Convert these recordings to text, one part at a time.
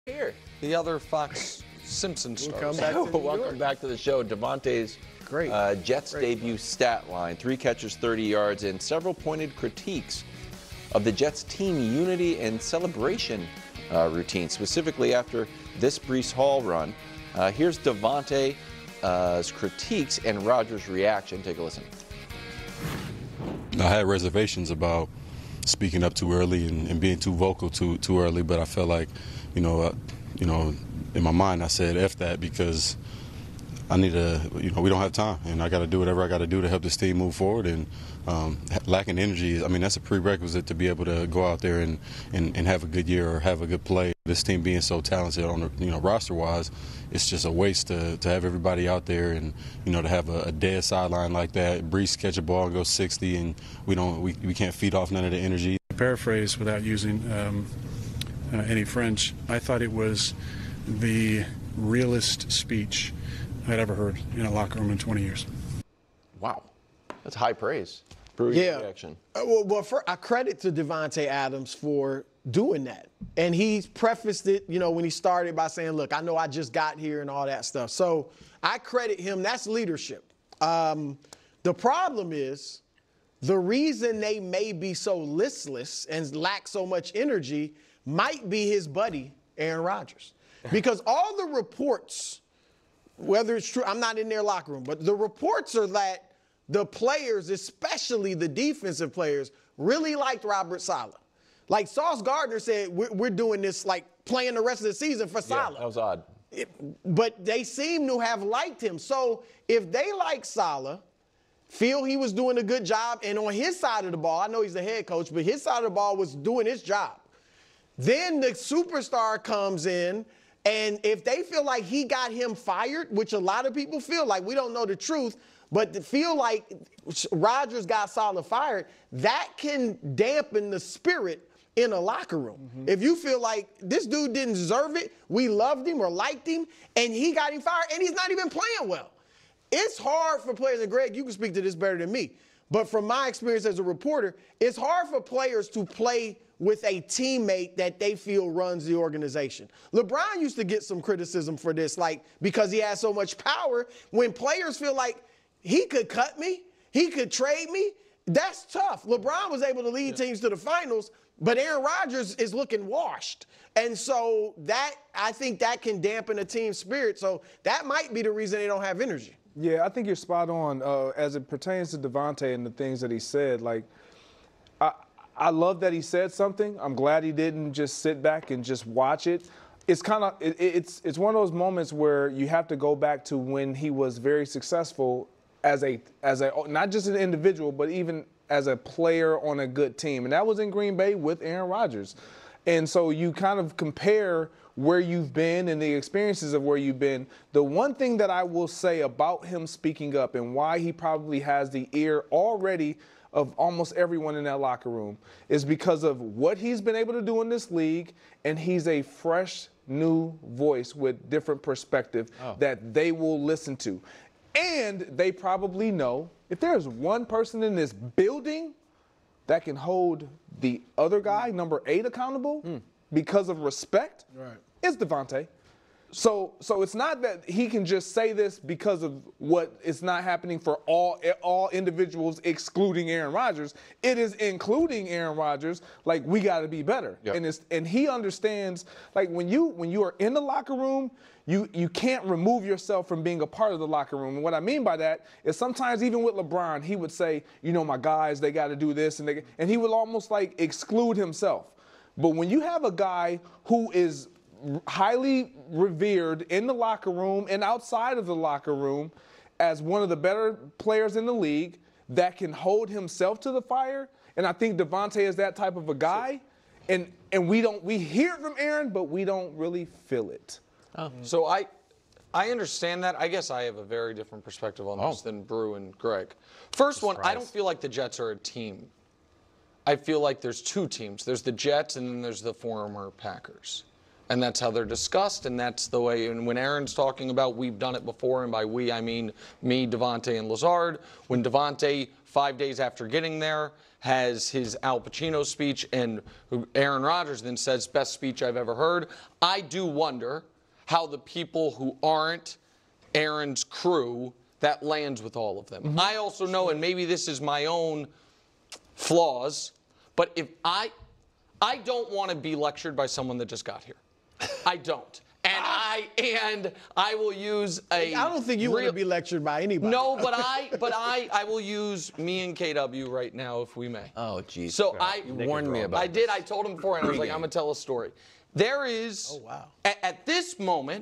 Here. The other Fox Simpson stars. Welcome back to the show. Devontae's Jets debut stat line, 3 catches, 30 yards, and several pointed critiques of the Jets team unity and celebration routine, specifically after this Breece Hall run. Here's Devontae's critiques and Rodgers' reaction. Take a listen. I had reservations about speaking up too early and being too vocal too early, but I felt like, in my mind I said F that because I need to, we don't have time, and I got to do whatever I got to do to help this team move forward. And lacking energy, that's a prerequisite to be able to go out there and have a good year or have a good play. This team being so talented on the, roster-wise, it's just a waste to have everybody out there and, to have a dead sideline like that. Breece catch a ball and go 60, and we can't feed off none of the energy. Paraphrase without using any French, I thought it was the realest speech I'd ever heard in a locker room in 20 years. Wow. That's high praise. Reaction. Well, I credit to Davante Adams for doing that. And he prefaced it, when he started by saying, look, I know I just got here and all that stuff. So I credit him. That's leadership. The problem is the reason they may be so listless and lack so much energy might be his buddy, Aaron Rodgers. Because all the reports, whether it's true, I'm not in their locker room, but the reports are that the players, especially the defensive players, really liked Robert Saleh. Like Sauce Gardner said, we're doing this like playing the rest of the season for Saleh. Yeah, that was odd. But they seem to have liked him. So if they like Saleh, feel he was doing a good job, and on his side of the ball, I know he's the head coach, but his side of the ball was doing his job. Then the superstar comes in, and if they feel like he got him fired, which a lot of people feel like, we don't know the truth, but to feel like Rodgers got Saleh fired, that can dampen the spirit in a locker room. Mm-hmm. If you feel like this dude didn't deserve it, we loved him or liked him, and he got him fired, and he's not even playing well. It's hard for players, and Greg, you can speak to this better than me, but from my experience as a reporter, it's hard for players to play with a teammate that they feel runs the organization. LeBron used to get some criticism for this, because he has so much power. When players feel like he could cut me, he could trade me, that's tough. LeBron was able to lead teams to the finals, but Aaron Rodgers is looking washed. And so I think that can dampen a team's spirit. So that might be the reason they don't have energy. Yeah, I think you're spot on as it pertains to Devontae and the things that he said. I love that he said something. I'm glad he didn't just sit back and just watch it. It's kind of it's one of those moments where you have to go back to when he was very successful as a not just an individual, but even as a player on a good team, and that was in Green Bay with Aaron Rodgers. And so you kind of compare where you've been and the experiences of where you've been. The one thing that I will say about him speaking up and why he probably has the ear already of almost everyone in that locker room is because of what he's been able to do in this league, and he's a fresh, new voice with different perspective that they will listen to. And they probably know if there's one person in this building that can hold the other guy, number 8, accountable because of respect, it's Devontae. So it's not that he can just say this because of what is not happening for all individuals excluding Aaron Rodgers. It is including Aaron Rodgers. We got to be better. Yep. And he understands, when you are in the locker room, you can't remove yourself from being a part of the locker room. And what I mean by that is sometimes even with LeBron, he would say, my guys, they got to do this, and he would almost exclude himself. But when you have a guy who is highly revered in the locker room and outside of the locker room as one of the better players in the league that can hold himself to the fire, and I think Devontae is that type of a guy, and we hear it from Aaron, but we don't really feel it. So I understand that. I guess I have a very different perspective on this than Brew and Greg. First one, I don't feel like the Jets are a team. I feel like there's 2 teams. There's the Jets and then there's the former Packers. And that's how they're discussed, and that's the way. And when Aaron's talking about we've done it before, and by we I mean me, Davante, and Lazard. When Davante, 5 days after getting there, has his Al Pacino speech, and Aaron Rodgers then says, best speech I've ever heard. I do wonder how the people who aren't Aaron's crew, that lands with all of them. I also know, and maybe this is my own flaws, but if I don't want to be lectured by someone that just got here. I don't. And I will use a. I don't think you want to be lectured by anybody. No, but I will use me and KW right now if we may. Oh, geez. So you warned me about. I did. I told him before, and I was like, I'm gonna tell a story. There is. Oh wow. At this moment,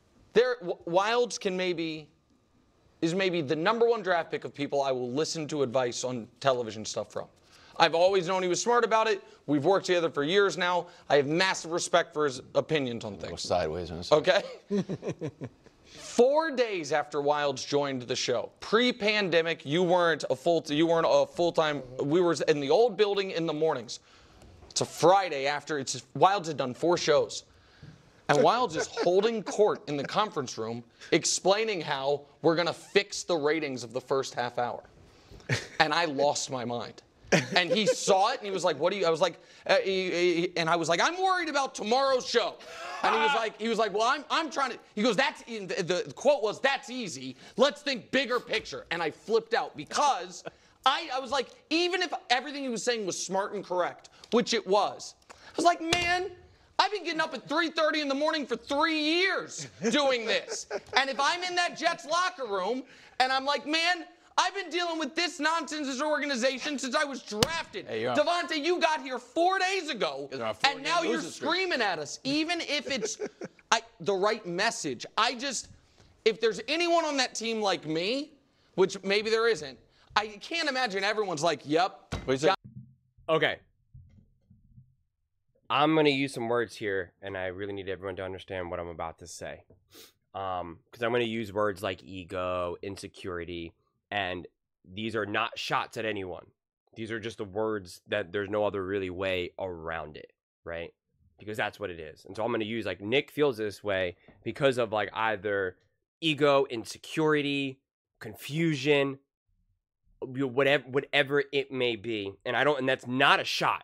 Wilds is maybe the #1 draft pick of people I will listen to advice on television stuff from. I've always known he was smart about it. We've worked together for years now. I have massive respect for his opinions on things. Go sideways on a second. Okay? 4 days after Wilds joined the show, pre-pandemic, you weren't a full-time. We were in the old building in the mornings. It's a Friday after. Wilds had done 4 shows. And Wilds is holding court in the conference room, explaining how we're going to fix the ratings of the first half hour. And I lost my mind. And he saw it, and he was like, what do you, I was like, and I was like, I'm worried about tomorrow's show. And he was like, well, I'm trying to, he goes, the quote was, that's easy. Let's think bigger picture. And I flipped out because I was like, even if everything he was saying was smart and correct, which it was, I was like, man, I've been getting up at 3:30 in the morning for 3 years doing this. And if I'm in that Jets locker room, and I'm like, man, I've been dealing with this nonsense as an organization since I was drafted. Hey, Davante, you got here 4 days ago, and now you're screaming at us, even if it's the right message. If there's anyone on that team like me, which maybe there isn't, I can't imagine everyone's like, yep. Okay. I'm going to use some words here, and I really need everyone to understand what I'm about to say. Because I'm going to use words like ego, insecurity, and these are not shots at anyone. These are just the words that there's no other really way around it, right? Because that's what it is. And so I'm going to use, like, Nick feels this way because of, like, either ego, insecurity, confusion, whatever it may be. And that's not a shot.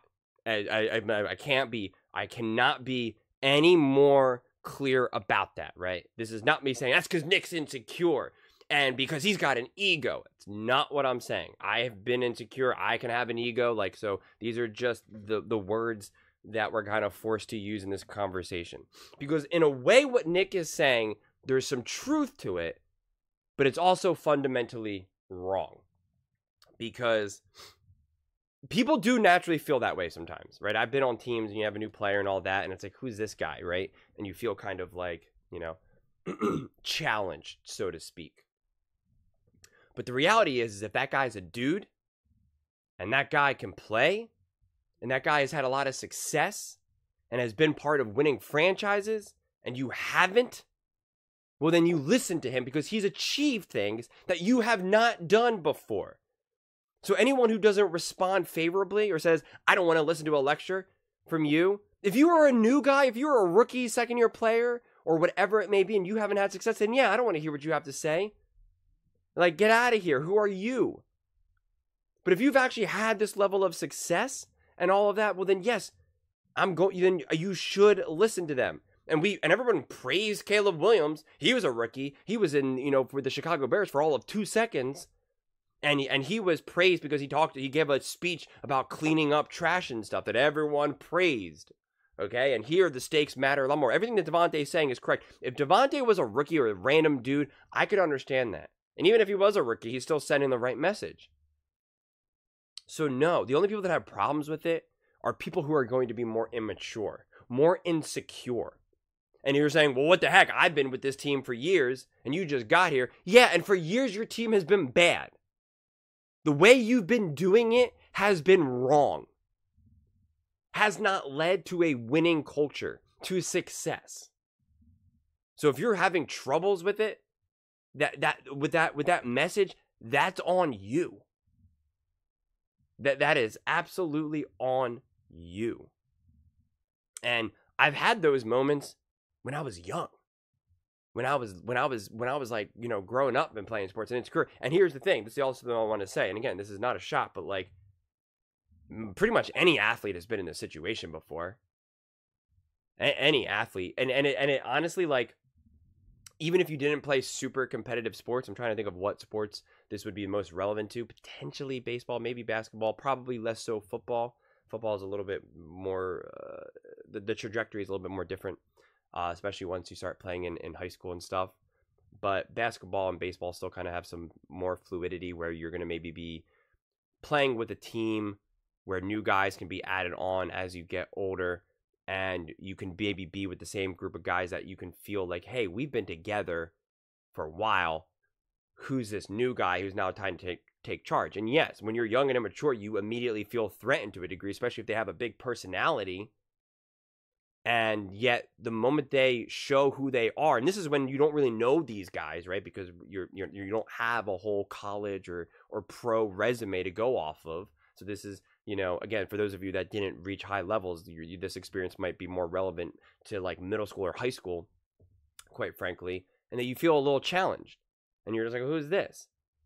I cannot be any more clear about that, right? This is not me saying that's because Nick's insecure and because he's got an ego. It's not what I'm saying. I have been insecure. I can have an ego. Like, so these are just the words that we're kind of forced to use in this conversation. Because in a way, what Nick is saying, there's some truth to it, but it's also fundamentally wrong. Because people do naturally feel that way sometimes, right? I've been on teams and you have a new player and all that, and it's like, who's this guy, right? And you feel kind of like, you know, challenged, so to speak. But the reality is if that guy's a dude, and that guy can play, and that guy has had a lot of success, and has been part of winning franchises, and you haven't, well, then you listen to him because he's achieved things that you have not done before. So anyone who doesn't respond favorably or says, I don't want to listen to a lecture from you, if you are a new guy, if you're a rookie, second-year player, or whatever it may be, and you haven't had success, then yeah, I don't want to hear what you have to say. Like, get out of here. Who are you? But if you've actually had this level of success and all of that, well, then yes, then you should listen to them. And everyone praised Caleb Williams. He was a rookie. He was in, for the Chicago Bears for all of 2 seconds. And he was praised because he gave a speech about cleaning up trash and stuff that everyone praised. Okay, and here the stakes matter a lot more. Everything that Davante is saying is correct. If Davante was a rookie or a random dude, I could understand that. And even if he was a rookie, he's still sending the right message. So no, the only people that have problems with it are people who are going to be more immature, more insecure. And you're saying, well, what the heck? I've been with this team for years, and you just got here. Yeah, and for years your team has been bad. The way you've been doing it has been wrong. Has not led to a winning culture, to success. So if you're having troubles with it, with that message, that's on you. That is absolutely on you. And I've had those moments when I was young. When I was like, you know, growing up and playing sports and insecure. And here's the thing, this is also the thing I want to say. And again, this is not a shot, but like pretty much any athlete has been in this situation before. Any athlete. And it honestly, like, even if you didn't play super competitive sports, I'm trying to think of what sports this would be most relevant to. Potentially baseball, maybe basketball, probably less so football. Football is a little bit more, the trajectory is a little bit more different. Especially once you start playing in high school and stuff. But basketball and baseball still kind of have some more fluidity where you're going to maybe be playing with a team where new guys can be added on as you get older, and you can maybe be with the same group of guys that you can feel like, hey, we've been together for a while. Who's this new guy who's now time to take charge? And yes, when you're young and immature, you immediately feel threatened to a degree, especially if they have a big personality. And yet the moment they show who they are, and this is when you don't really know these guys, right? Because you don't have a whole college or pro resume to go off of. So this is, you know, again, for those of you that didn't reach high levels, this experience might be more relevant to like middle school or high school, quite frankly, and that you feel a little challenged. And you're just like, who's this?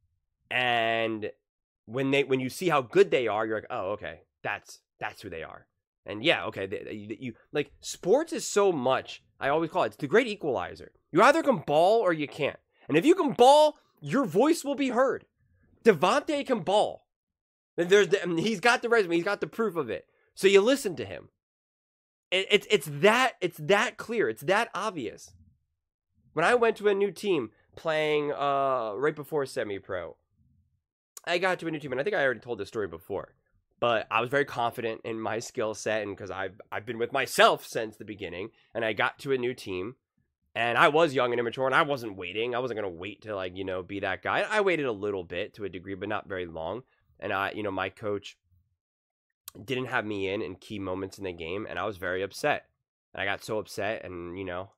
And when you see how good they are, you're like, oh, okay, that's who they are. And yeah, okay, you like, sports is so much, I always call it's the great equalizer. You either can ball or you can't. And if you can ball, your voice will be heard. Devontae can ball. He's got the resume, he's got the proof of it. So you listen to him. It's that clear, it's that obvious. When I went to a new team playing right before semi-pro, I got to a new team, and I think I already told this story before. But I was very confident in my skill set, and because I've been with myself since the beginning, and I got to a new team, and I was young and immature, and I wasn't waiting. I wasn't going to wait to, like, you know, be that guy. I waited a little bit to a degree, but not very long. And my coach didn't have me in key moments in the game, and I was very upset. And I got so upset, and, you know,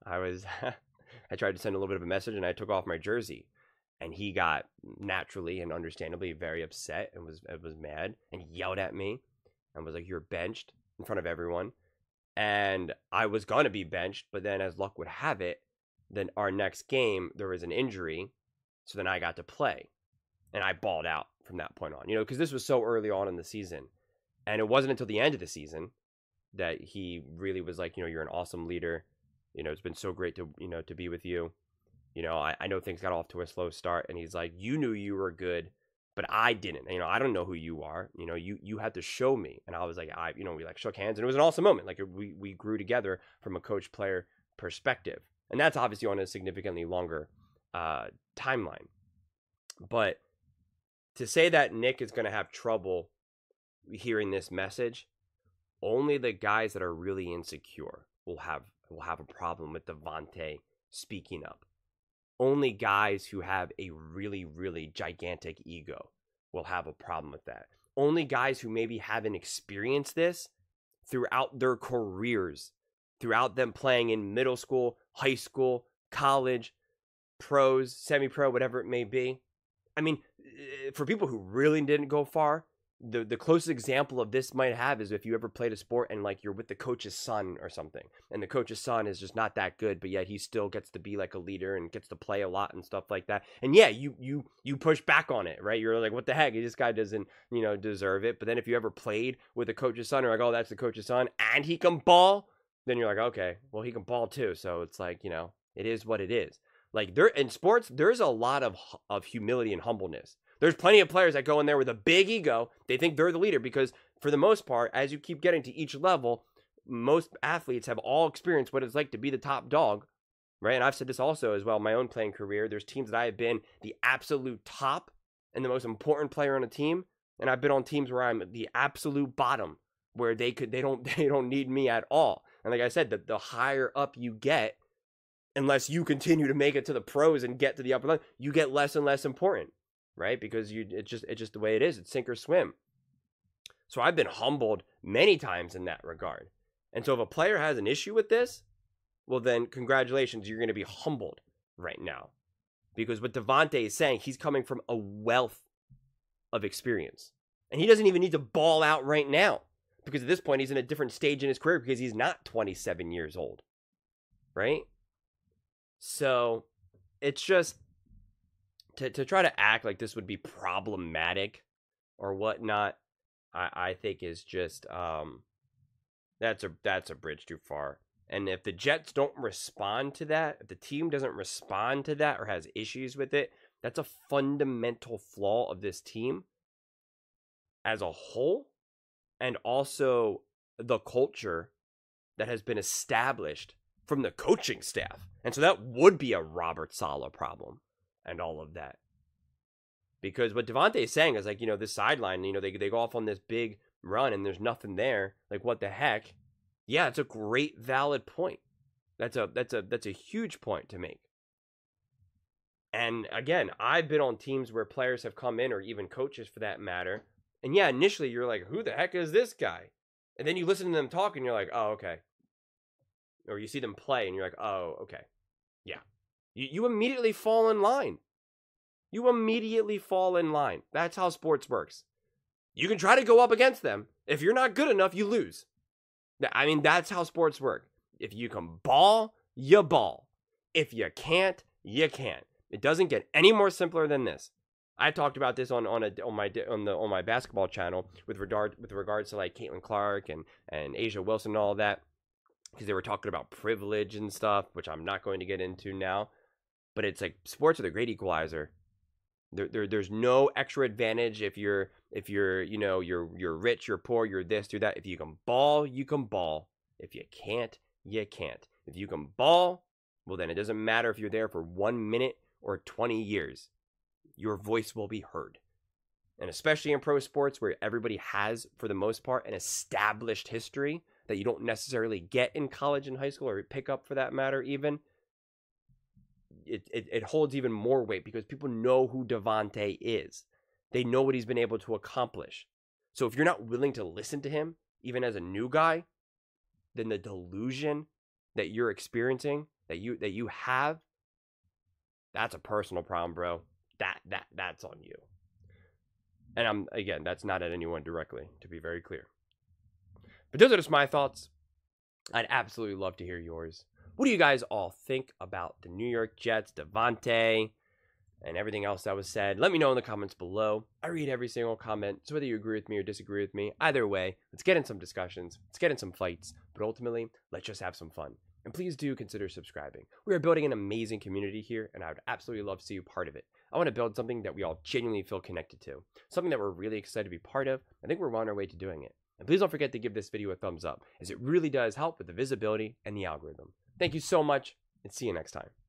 I tried to send a little bit of a message, and I took off my jersey. And he got naturally and understandably very upset and was mad and yelled at me and was like, "You're benched," in front of everyone. And I was going to be benched, but then as luck would have it, then our next game, there was an injury. So then I got to play, and I balled out from that point on, you know, because this was so early on in the season. And it wasn't until the end of the season that he really was like, you know, you're an awesome leader. You know, it's been so great to, you know, to be with you. You know, I know things got off to a slow start, and he's like, you knew you were good, but I didn't. You know, I don't know who you are. You know, you had to show me. And I was like, we like shook hands, and it was an awesome moment. Like we grew together from a coach-player perspective. And that's obviously on a significantly longer timeline. But to say that Nick is going to have trouble hearing this message, only the guys that are really insecure will have a problem with Devontae speaking up. Only guys who have a really, really gigantic ego will have a problem with that. Only guys who maybe haven't experienced this throughout their careers, throughout them playing in middle school, high school, college, pros, semi-pro, whatever it may be. I mean, for people who really didn't go far, the closest example of this might have is if you ever played a sport and like you're with the coach's son or something, and the coach's son is just not that good, but yet he still gets to be like a leader and gets to play a lot and stuff like that. And yeah, you push back on it, right? You're like, what the heck? This guy doesn't, you know, deserve it. But then if you ever played with a coach's son, you're like, oh, that's the coach's son, and he can ball, then you're like, okay, well, he can ball too. So it's like, you know, it is what it is. Like there in sports, there's a lot of humility and humbleness. There's plenty of players that go in there with a big ego. They think they're the leader because, for the most part, as you keep getting to each level, most athletes have all experienced what it's like to be the top dog, right? And I've said this also as well in my own playing career. There's teams that I have been the absolute top and the most important player on a team, and I've been on teams where I'm the absolute bottom, where they don't need me at all. And like I said, the higher up you get, unless you continue to make it to the pros and get to the upper level, you get less and less important. Right? Because it's just the way it is. It's sink or swim. So I've been humbled many times in that regard. And so if a player has an issue with this, well then congratulations, you're going to be humbled right now. Because what Devontae is saying, he's coming from a wealth of experience. And he doesn't even need to ball out right now. Because at this point, he's in a different stage in his career because he's not 27 years old. Right? So it's just to try to act like this would be problematic or whatnot, I think is just that's a bridge too far. And if the Jets don't respond to that, if the team doesn't respond to that or has issues with it, that's a fundamental flaw of this team as a whole, and also the culture that has been established from the coaching staff. And so that would be a Robert Saleh problem and all of that. Because what Davante is saying is like, this sideline, they go off on this big run and there's nothing there. Like, what the heck? Yeah, it's a great, valid point. That's a huge point to make. And again, I've been on teams where players have come in, or even coaches for that matter. And yeah, initially you're like, who the heck is this guy? And then you listen to them talk and you're like, oh, okay. Or you see them play and you're like, oh, okay. Yeah. You immediately fall in line. You immediately fall in line. That's how sports works. You can try to go up against them. If you're not good enough, you lose. I mean, that's how sports work. If you can ball, you ball. If you can't, you can't. It doesn't get any more simpler than this. I talked about this on my basketball channel with regards to like Caitlin Clark and A'ja Wilson and all of that, because they were talking about privilege and stuff, which I'm not going to get into now. But it's like sports are the great equalizer. There's no extra advantage if you're you're rich, you're poor, you're this, you're that. If you can ball, you can ball. If you can't, you can't. If you can ball, well then it doesn't matter if you're there for 1 minute or 20 years. Your voice will be heard. And especially in pro sports where everybody has, for the most part, an established history that you don't necessarily get in college and high school, or pick up for that matter even. It holds even more weight because people know who Davante is. They know what he's been able to accomplish. So if you're not willing to listen to him, even as a new guy, then the delusion that you're experiencing, that you have, that's a personal problem, bro. That's on you. And again, that's not at anyone directly, to be very clear. But those are just my thoughts. I'd absolutely love to hear yours. What do you guys all think about the New York Jets, Davante, and everything else that was said? Let me know in the comments below. I read every single comment, so whether you agree with me or disagree with me, either way, let's get in some discussions, let's get in some fights, but ultimately, let's just have some fun. And please do consider subscribing. We are building an amazing community here, and I would absolutely love to see you part of it. I want to build something that we all genuinely feel connected to, something that we're really excited to be part of. I think we're on our way to doing it. And please don't forget to give this video a thumbs up, as it really does help with the visibility and the algorithm. Thank you so much, and see you next time.